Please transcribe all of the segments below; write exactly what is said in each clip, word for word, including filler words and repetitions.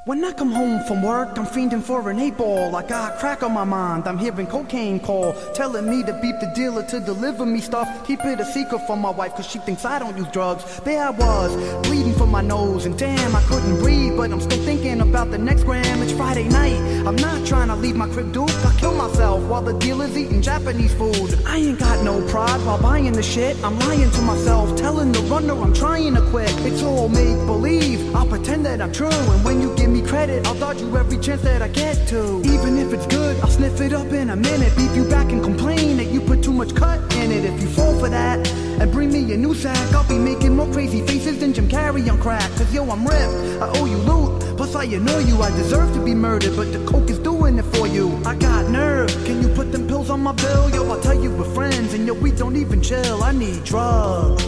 When I come home from work, I'm fiending for an eight ball. I got crack on my mind, I'm hearing cocaine call, telling me to beep the dealer to deliver me stuff. Keep it a secret from my wife, cause she thinks I don't use drugs. There I was, bleeding from my nose, and damn, I couldn't breathe. But I'm still thinking about the next gram. It's Friday night, I'm not trying to leave my crib, dude. I kill myself while the dealer's eating Japanese food. I ain't got no pride while buying the shit. I'm lying to myself, telling the runner I'm trying to quit. It's all make-believe, I'll pretend that I'm true. And when you give me credit, I'll dodge you every chance that I get to. Even if it's good, I'll sniff it up in a minute. Beep you back and complain that you put too much cut in it. If you fall for that and bring me a new sack, I'll be making more crazy faces than Jim Carrey on crack. Cause yo, I'm ripped, I owe you loot, plus I annoy you. I deserve to be murdered, but the coke is doing it for you. I got nerve, can you put them pills on my bill? Yo, I'll tell you with friends, and yo, we don't even chill. I need drugs.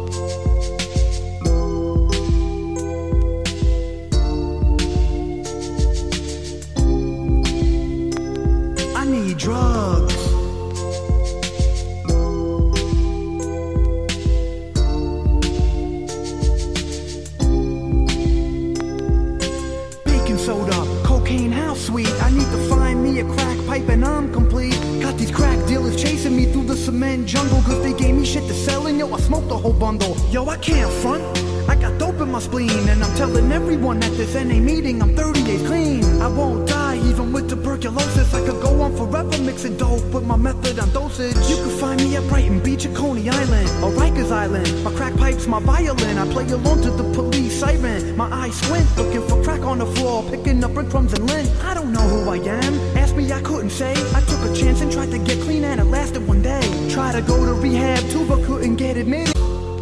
Drugs. Baking soda, cocaine, how sweet. I need to find me a crack pipe and I'm complete. Got these crack dealers chasing me through the cement jungle, cause they gave me shit to sell, and yo, I smoked the whole bundle. Yo, I can't front, I got dope in my spleen, and I'm telling everyone at this N A meeting I'm thirty days clean. I won't die even with tuberculosis. I could go on forever mixing dope with my method on dosage. You can find me at Brighton Beach or Coney Island or Rikers Island. My crack pipe's my violin, I play along to the police siren. My eyes squint, looking for crack on the floor, picking up breadcrumbs and lint. I don't know who I am, ask me I couldn't say. I took a chance and tried to get clean and it lasted one day. Tried to go to rehab too but couldn't get admitted.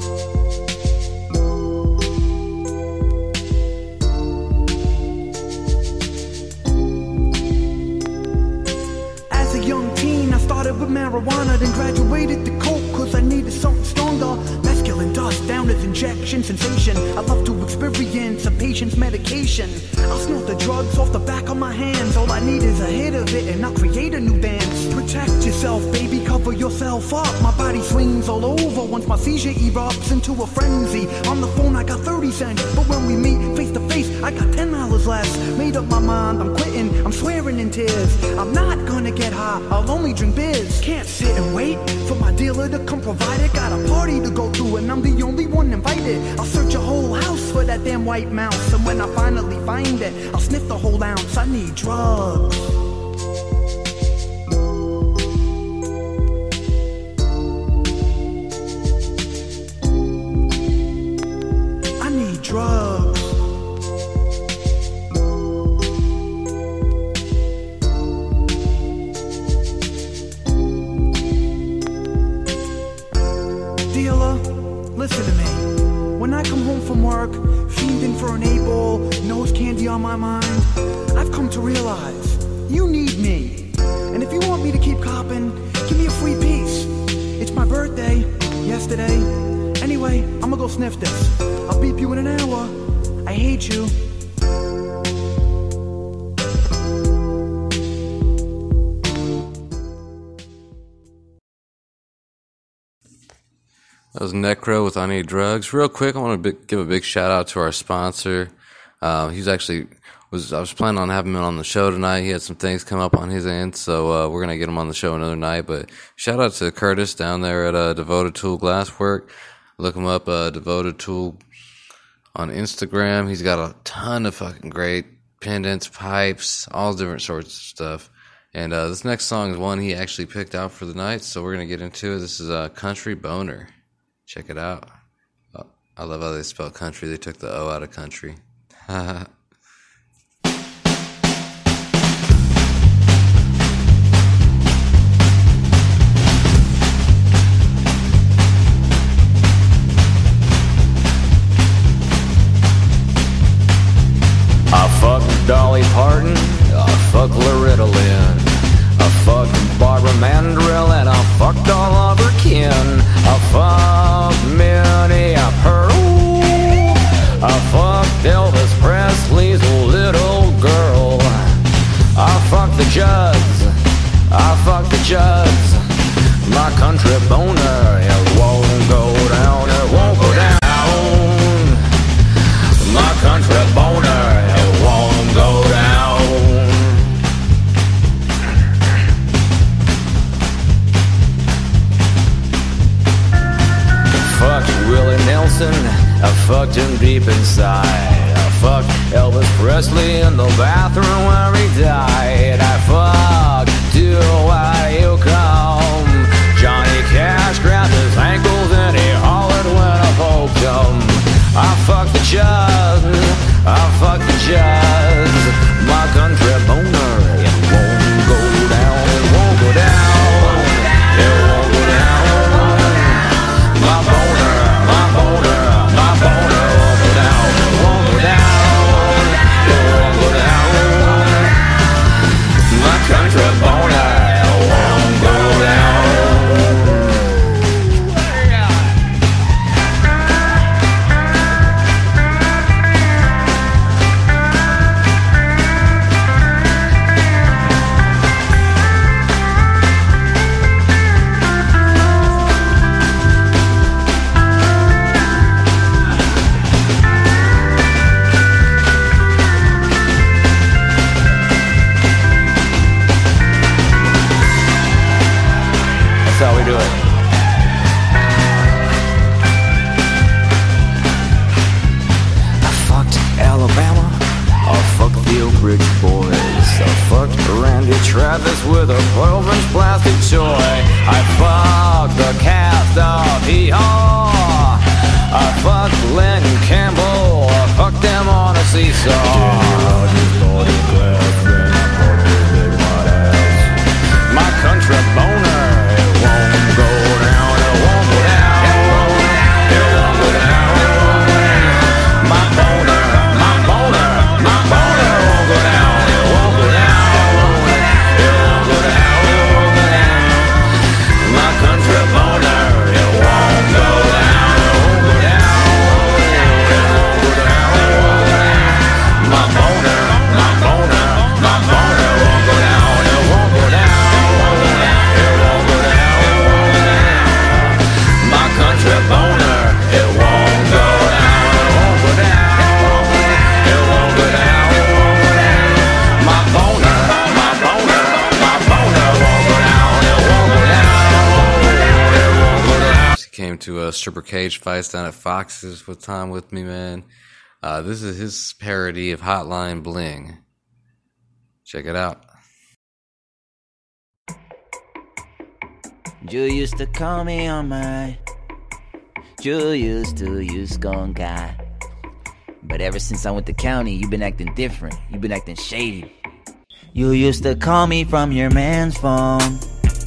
With marijuana, then graduated to coke, cause I needed something stronger. Masculine dust, down as injection sensation. I love to experience a patient's medication. I'll snort the drugs off the back of my hands. All I need is a hit of it and I'll create a new dance. Protect yourself, baby, cover yourself up. My body swings all over once my seizure erupts into a frenzy. On the phone I got thirty cents, but when we meet face to face I got ten dollars less. Made up my mind, I'm quitting, I'm swearing in tears. I'm not gonna get high, I'll only drink beers. Can't sit and wait for my dealer to come provide it. Got a party to go to and I'm the only one invited. I'll search a whole house for that damn white mouse, and when I finally find it, I'll sniff the whole ounce. I need drugs. I need drugs. Listen to me. When I come home from work, fiending for an eight ball, nose candy on my mind, I've come to realize you need me. And if you want me to keep copping, give me a free piece. It's my birthday, yesterday. Anyway, I'ma go sniff this. I'll beep you in an hour. I hate you. That was Necro with I Need Drugs. Real quick, I want to big, give a big shout out to our sponsor. Uh, he's actually was I was planning on having him on the show tonight. He had some things come up on his end, so uh, we're gonna get him on the show another night. But shout out to Curtis down there at uh, Devoted Tool Glasswork. Look him up, uh, Devoted Tool on Instagram. He's got a ton of fucking great pendants, pipes, all different sorts of stuff. And uh, this next song is one he actually picked out for the night, so we're gonna get into it. This is uh, Country Boner. Check it out. Oh, I love how they spell country. They took the O out of country. I fucked Dolly Parton, I fucked Loretta Lynn, I fucked Barbara Mandrell, and I fucked all of her kin. I fucked Minnie Pearl, I fucked Elvis Presley's little girl. I fucked the Judds, I fucked the Judds. My country boner, it won't go down, it won't go down. My country boner, it won't side. I fucked Elvis Presley in the bathroom where he died. I fucked Do Why You Come. Johnny Cash grabbed his ankles and he hollered when I poked him. I fucked the judge, I fucked the judge. My country boner, it won't go down, it won't go down, it won't go down. My boner, my boner, my boner won't go down, it won't go down, it won't go down. My country boner, it won't go down. That's how we do it. I fucked Alabama. I fucked the Oak Ridge Boys. I fucked Randy Travis with a twelve inch plastic toy. I fucked the cast of Hee-Haw. I fucked Len Campbell. I fucked them on a seesaw. My country boner, it won't go down, it won't go down, it won't go down. My boner, my boner, my boner won't go down, it won't go down, it won't go down. My country boner, it won't go down, it won't go down, it won't go down. My boner, my boner, my boner won't go down, it won't go down. Boner, it won't go down, it won't go down, it won't go down. My boner, my boner, my boner won't go down, it won't go down, it won't go down. He came to uh, stripper cage fights down at Fox's with time with me, man. Uh, this is his parody of Hotline Bling. Check it out. You used to call me on my You used to use gone guy. But ever since I went to county, you been acting different. You been acting shady. You used to call me from your man's phone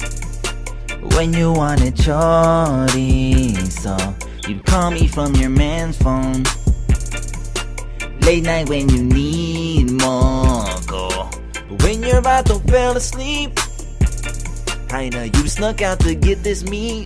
when you wanted shorty. So you'd call me from your man's phone late night when you need more. Go. But when you're about to fall asleep, I know you snuck out to get this meat.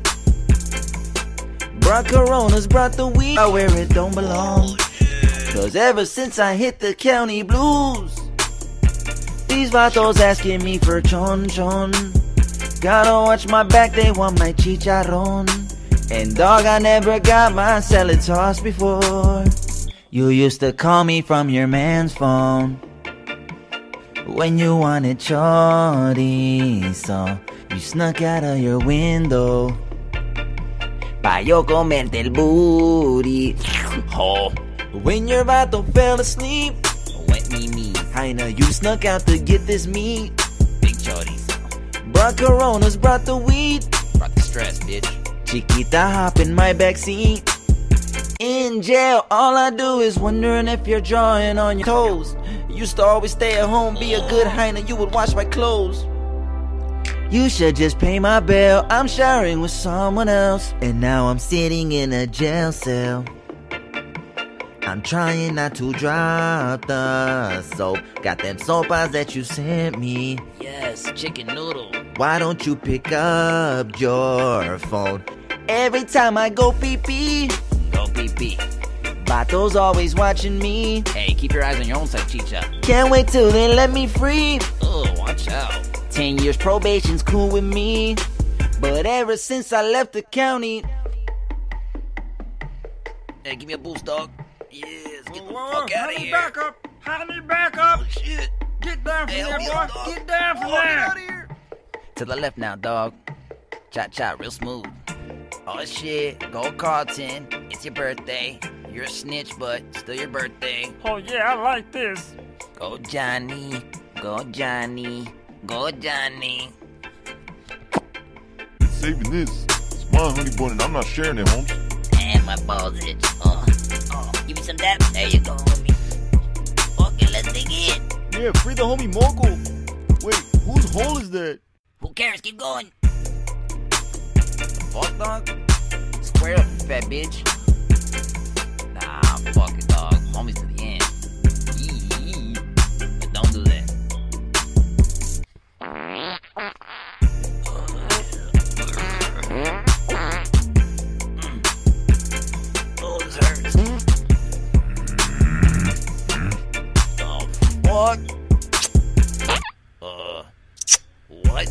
Brought Coronas, brought the weed where it don't belong. Cause ever since I hit the county blues, these vatos asking me for chon chon. Gotta watch my back, they want my chicharron. And dog, I never got my salad tossed before. You used to call me from your man's phone when you wanted shorty. So you snuck out of your window pa' yo comerte el booty. Oh. When you're about to fall asleep, wet me me. I know you snuck out to get this meat. Big shorties. Brought Coronas, brought the weed. Brought the stress, bitch. Chiquita, hop in my backseat. In jail, all I do is wondering if you're drawing on your toes. Used to always stay at home, be a good hyena, you would wash my clothes. You should just pay my bail, I'm sharing with someone else. And now I'm sitting in a jail cell. I'm trying not to drop the soap. Got them sopas that you sent me. Yes, chicken noodle. Why don't you pick up your phone? Every time I go pee-pee, go pee-pee. Vato's always watching me. Hey, keep your eyes on your own side, chicha. Can't wait till they let me free. Oh, watch out. Ten years probation's cool with me. But ever since I left the county... Hey, give me a boost, dog. Yes, get the whoa, fuck whoa, out of honey, here. Back up. Honey, back up. Oh, shit. Get down from Hey, there, hold boy. on, dog. Get down from Whoa, there. Get out of here. To the left now, dog. Cha-cha, real smooth. Oh, shit. Go Carlton. It's your birthday. You're a snitch, but still your birthday. Oh yeah, I like this. Go Johnny, go Johnny, go Johnny. Saving this. It's my honey bun and I'm not sharing it, Holmes. And my balls itch. Oh, oh, give me some dap. There you go, homie. Okay, let's dig in. Yeah, free the homie Moco. Wait, whose hole is that? Who cares? Keep going. Fuck, dog? Square up, fat bitch. Nah, fuck it, dog. Homies to the end. Yee. But don't do that. Oh, this hurts. Oh, fuck. Uh, what?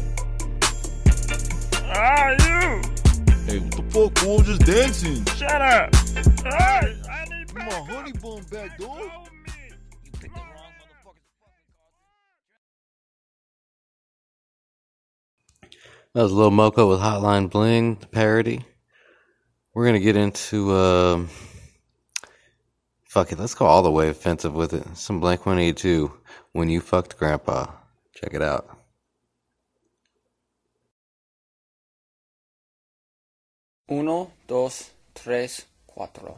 Ah, you! Hey, what the fuck, fool? Just dancing. Shut up! Hey, I need My backup. honey bun back, dog. Help me. You picked the wrong motherfucker. That was Lil Moco with Hotline Bling, the parody. We're going to get into, um, fuck it, let's go all the way offensive with it. Some Blink one eighty-two, When You Fucked Grandpa. Check it out. Uno, dos, tres, cuatro.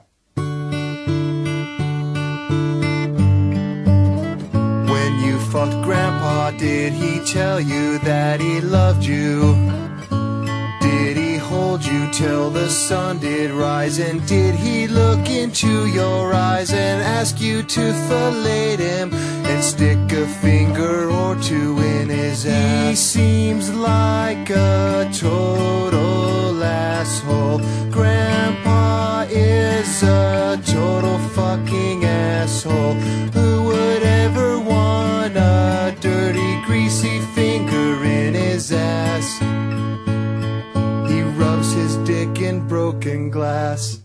When you fucked Grandpa, did he tell you that he loved you? Did he hold you till the sun did rise? And did he look into your eyes and ask you to fillet him and stick a finger or two in his ass? He seems like a total asshole. Grandpa is a total fucking asshole. Who would ever want a dirty, greasy finger in his ass? He rubs his dick in broken glass.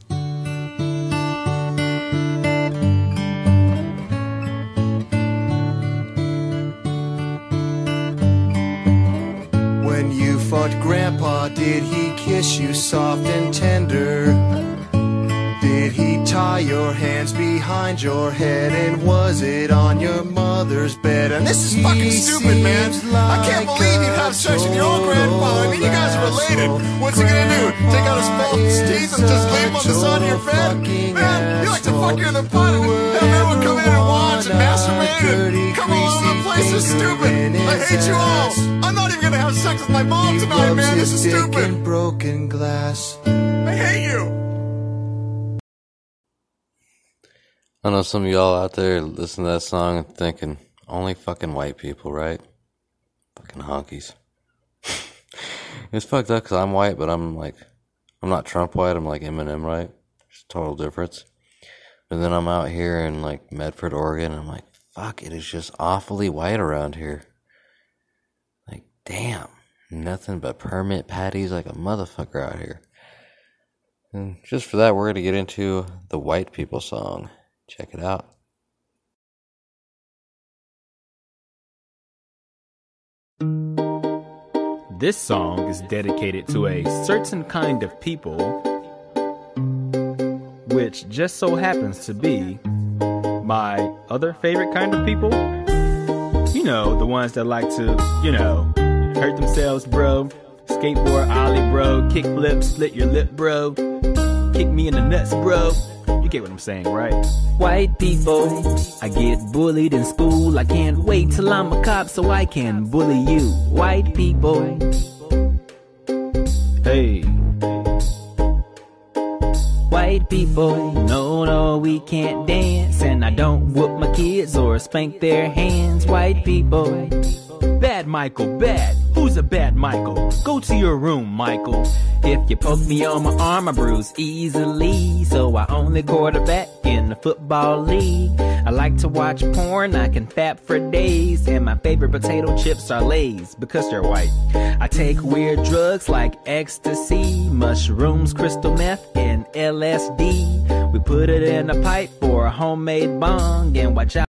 When you fucked Grandpa, did he kiss you soft and tender? Did he tie your hands behind your head? And was it on your mother's bed? And This is fucking stupid, man. I can't believe you'd have sex with your own grandfather. I mean, you guys are related. What's he gonna do? Take out his false teeth and just leave him on the side of your bed? Man, you like to fuck you in the butt and have everyone come in and watch and masturbate and come all over the place. This is stupid. I hate you all. I'm not even gonna have sex with my mom tonight, man. This is stupid. Broken glass. I hate you. I know some of y'all out there listening to that song and thinking, only fucking white people, right? Fucking honkies. It's fucked up because I'm white, but I'm like, I'm not Trump white, I'm like Eminem, right? It's a total difference. But then I'm out here in like Medford, Oregon, and I'm like, fuck, it is just awfully white around here. Like, damn, nothing but permit patties like a motherfucker out here. And just for that, we're going to get into the white people song. Check it out. This song is dedicated to a certain kind of people, which just so happens to be my other favorite kind of people. You know, the ones that like to, you know, hurt themselves, bro. Skateboard ollie, bro. Kick flip, split your lip, bro. Kick me in the nuts, bro. You get what I'm saying, right? White people, I get bullied in school. I can't wait till I'm a cop so I can bully you. White people, hey. White people, no, no, we can't dance. And I don't whoop my kids or spank their hands. White people, bad Michael, bad. Who's a bad Michael? Go to your room, Michael. If you poke me on my arm, I bruise easily. So I only quarterback in the football league. I like to watch porn, I can fap for days. And my favorite potato chips are Lay's because they're white. I take weird drugs like ecstasy, mushrooms, crystal meth, and L S D. We put it in a pipe for a homemade bong and watch out.